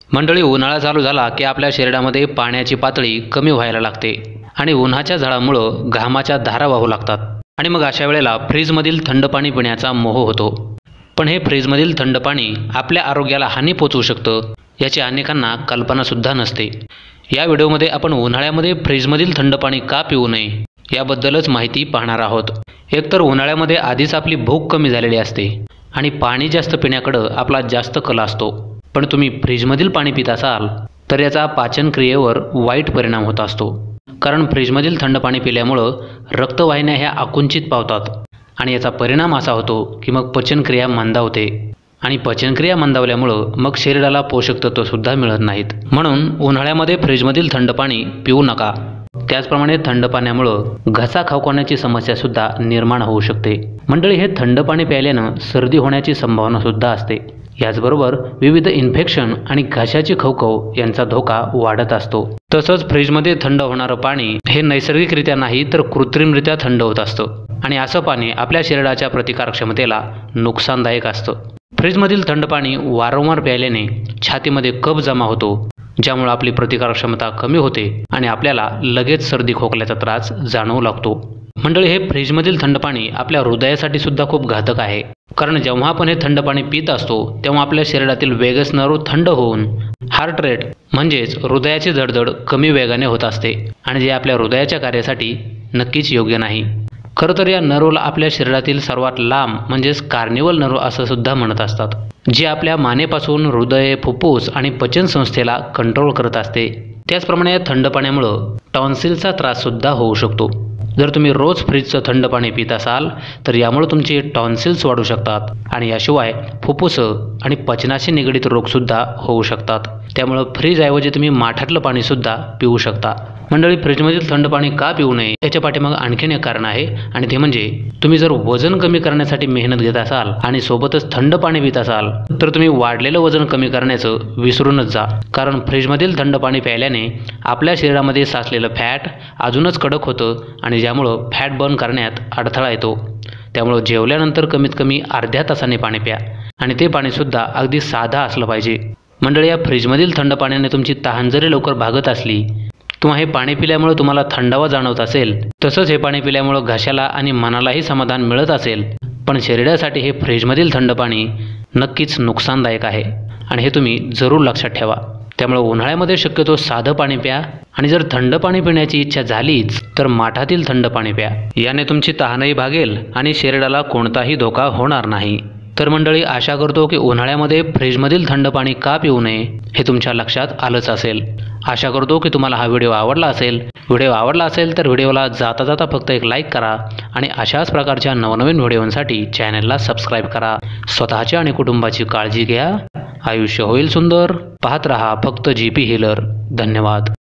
मंडळी, उन्हाळा चालू झाला की आपल्या शरीरामध्ये पाण्याची पातळी कमी व्हायला लागते आणि उन्हाच्या झळामुळं घामाच्या धारा वाहू लागतात आणि मग अशा वेळेला फ्रीजमधील थंड पाणी पिण्याचा मोह होतो. पण हे फ्रीजमधील थंड पाणी आपल्या आरोग्याला हानी पोचवू शकतं याची अनेकांना कल्पनासुद्धा नसते. या व्हिडिओमध्ये आपण उन्हाळ्यामध्ये फ्रीजमधील थंड पाणी का पिऊ नये याबद्दलच माहिती पाहणार आहोत. एकतर उन्हाळ्यामध्ये आधीच आपली भूक कमी झालेली असते आणि पाणी जास्त पिण्याकडं आपला जास्त कल असतो. पण तुम्ही फ्रीजमधील पाणी पित असाल तर याचा पाचनक्रियेवर वाईट परिणाम होत असतो. कारण फ्रीजमधील थंड पाणी पिल्यामुळं रक्तवाहिन्या ह्या आकुंचित पावतात आणि याचा परिणाम असा होतो की मग पचनक्रिया मंदावते आणि पचनक्रिया मंदावल्यामुळं मग शरीराला पोषक तत्वसुद्धा मिळत नाहीत. म्हणून उन्हाळ्यामध्ये फ्रीजमधील थंड पाणी पिऊ नका. त्याचप्रमाणे थंड पाण्यामुळं घसा खवखवण्याची समस्यासुद्धा निर्माण होऊ शकते. मंडळी, हे थंड पाणी प्यायल्यानं सर्दी होण्याची संभावनासुद्धा असते. याचबरोबर विविध इन्फेक्शन आणि घशाची खवखव यांचा धोका वाढत असतो. तसंच फ्रीजमध्ये थंड होणारं पाणी हे नैसर्गिकरित्या नाही तर कृत्रिमरित्या थंड होत असतं आणि असं पाणी आपल्या शरीराच्या प्रतिकार क्षमतेला नुकसानदायक असतं. फ्रीजमधील थंड पाणी वारंवार प्यायल्याने छातीमध्ये कफ जमा होतो, ज्यामुळे आपली प्रतिकार क्षमता कमी होते आणि आपल्याला लगेच सर्दी खोकल्याचा त्रास जाणवू लागतो. मंडळी, हे फ्रीजमधील थंड पाणी आपल्या हृदयासाठी सुद्धा खूप घातक आहे. कारण जेव्हा आपण हे थंड पाणी पित असतो तेव्हा आपल्या शरीरातील वेगस नर्व थंड होऊन हार्ट रेट म्हणजेच हृदयाची धडधड कमी वेगाने होत असते आणि जे आपल्या हृदयाच्या कार्यासाठी नक्कीच योग्य नाही. खरं तर या नर्वला आपल्या शरीरातील सर्वात लांब म्हणजेच कार्निवल नर्व असं सुद्धा म्हणत असतात, जे आपल्या मानेपासून हृदय, फुफ्फुस आणि पचनसंस्थेला कंट्रोल करत असते. त्याचप्रमाणे या थंड पाण्यामुळं टॉन्सिलचा त्राससुद्धा होऊ शकतो. जर तुम्ही रोज फ्रीजचं थंड पाणी पित असाल तर यामुळे तुमचे टॉन्सिल्स वाढू शकतात आणि याशिवाय फुफ्फुसं आणि पचनाशी निगडीत रोगसुद्धा होऊ शकतात. त्यामुळं फ्रीजऐवजी तुम्ही माठातलं पाणीसुद्धा पिऊ शकता. मंडळी, फ्रीजमधील थंड पाणी का पिऊ नये याच्या पाठीमागे आणखीन एक कारण आहे आणि ते म्हणजे तुम्ही जर वजन कमी करण्यासाठी मेहनत घेत असाल आणि सोबतच थंड पाणी पित असाल तर तुम्ही वाढलेलं वजन कमी करण्याचं विसरूनच जा. कारण फ्रीजमधील थंड पाणी प्यायल्याने आपल्या शरीरामध्ये साचलेलं फॅट अजूनच कडक होतं आणि ज्यामुळं फॅट बर्न करण्यात अडथळा येतो. त्यामुळं जेवल्यानंतर कमीत कमी अर्ध्या तासाने पाणी प्या आणि ते पाणीसुद्धा अगदी साधं असलं पाहिजे. मंडळी, या फ्रीजमधील थंड पाण्याने तुमची तहान जरी लवकर भागत असली किंवा हे पाणी पिल्यामुळे तुम्हाला थंडावा जाणवत असेल, तसंच हे पाणी पिल्यामुळं घशाला आणि मनालाही समाधान मिळत असेल, पण शरीरासाठी हे फ्रीजमधील थंड पाणी नक्कीच नुकसानदायक आहे आणि हे तुम्ही जरूर लक्षात ठेवा. त्यामुळे उन्हाळ्यामध्ये शक्यतो साधं पाणी प्या आणि जर थंड पाणी पिण्याची इच्छा झालीच तर माठातील थंड पाणी प्या. याने तुमची तहानही भागेल आणि शरीराला कोणताही धोका होणार नाही. तर मंडळी, आशा करतो की उन्हाळ्यामध्ये फ्रीजमधील थंड पाणी का पिऊ नये हे तुमच्या लक्षात आलंच असेल. आशा करतो की तुम्हाला हा व्हिडिओ आवडला असेल. व्हिडिओ आवडला असेल तर व्हिडिओला जाता जाता फक्त एक लाईक करा आणि अशाच प्रकारच्या नवनवीन व्हिडिओंसाठी चॅनलला सबस्क्राईब करा. स्वतःची आणि कुटुंबाची काळजी घ्या. आयुष्य होईल सुंदर. पाहत रहा फक्त GP हीलर. धन्यवाद.